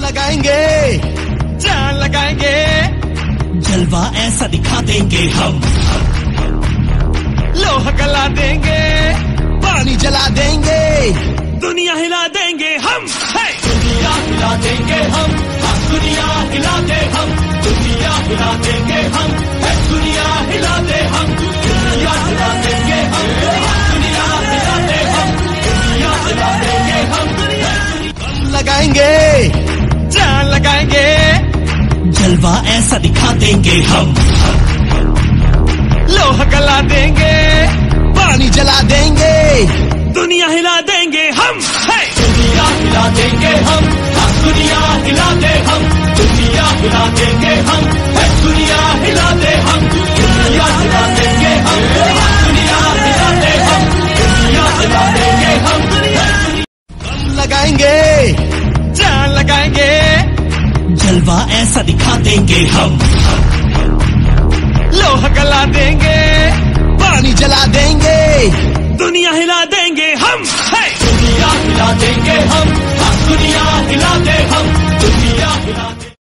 लगाएंगे, जान लगाएंगे, जलवा ऐसा दिखा देंगे हम। लोहा गला देंगे, पानी जला देंगे, दुनिया हिला देंगे हम। दुनिया हिला देंगे हम, दुनिया हिला दे हम, दुनिया हिला देंगे हम, दुनिया हिला दे हम, दुनिया हिला देंगे हम, दुनिया हिला दे हम, दुनिया हिला देंगे हम। लगाएंगे, जान लगाएंगे, जलवा ऐसा दिखा देंगे हम। लोहा गला देंगे, पानी जला देंगे, दुनिया हिला देंगे हम। दुनिया हिला देंगे हम, दुनिया हिला दे हम, दुनिया हिला देंगे हम, दुनिया हिला दे हम, दुनिया हिला देंगे हम, दुनिया हिला दे हम, दुनिया हिला देंगे हम। लगाएंगे, जान लगाएंगे, जलवा ऐसा दिखा देंगे हम। लोहा गला देंगे, पानी जला देंगे, दुनिया हिला देंगे हम। दुनिया हिला देंगे हम, दुनिया हिला दे हम, दुनिया हिला